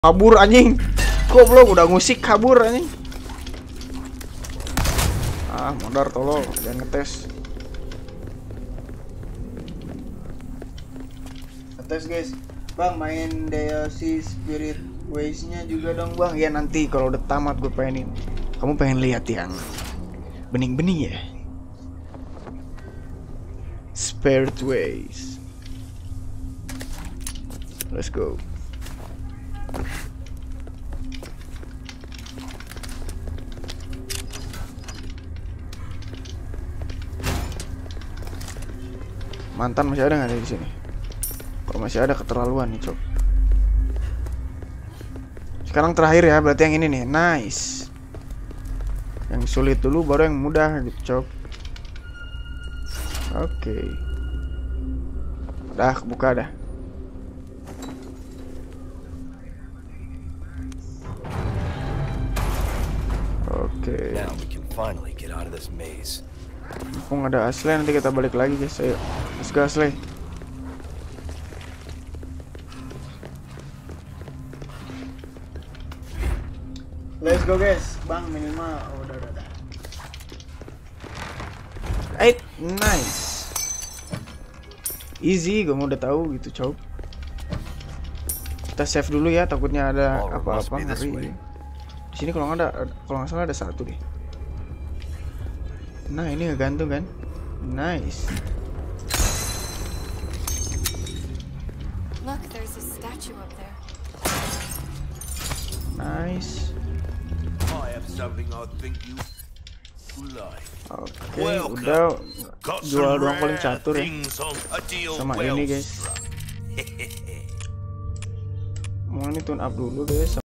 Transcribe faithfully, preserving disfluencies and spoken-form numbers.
Kabur anjing. Goblok udah ngusik kabur anjing. Ah, modar tolong, jangan ngetes. Ngetes guys. Bang, main D L C Spirit Ways-nya juga dong, Bang. Ya nanti kalau udah tamat gue pengenin. Kamu pengen lihat yang bening-bening ya? Spirit Ways. Let's go. Mantan masih ada nggak di sini? Kalau masih ada keterlaluan nih, Cok. Sekarang terakhir ya, berarti yang ini nih. Nice. Yang sulit dulu baru yang mudah gitu, Cok. Oke. Udah kebuka dah. Oke. Now we can finally get out of this maze. Mumpung ada Ashley, nanti kita balik lagi guys. Ayo, let's go Ashley. Let's go guys, Bang minimal. Oh, udah udah udah. Eight, nice. Easy, gue mau udah tahu gitu, Cok. Kita save dulu ya, takutnya ada apa-apa ngeri. Di sini kalau nggak ada, kalau nggak salah ada satu deh. Nah ini ngegantung kan, nice. Look, there's a statue up there. Nice. I have something I think you like. Oke, udah jual doang paling catur ya. Sama ini guys. Mau ini tune up dulu guys.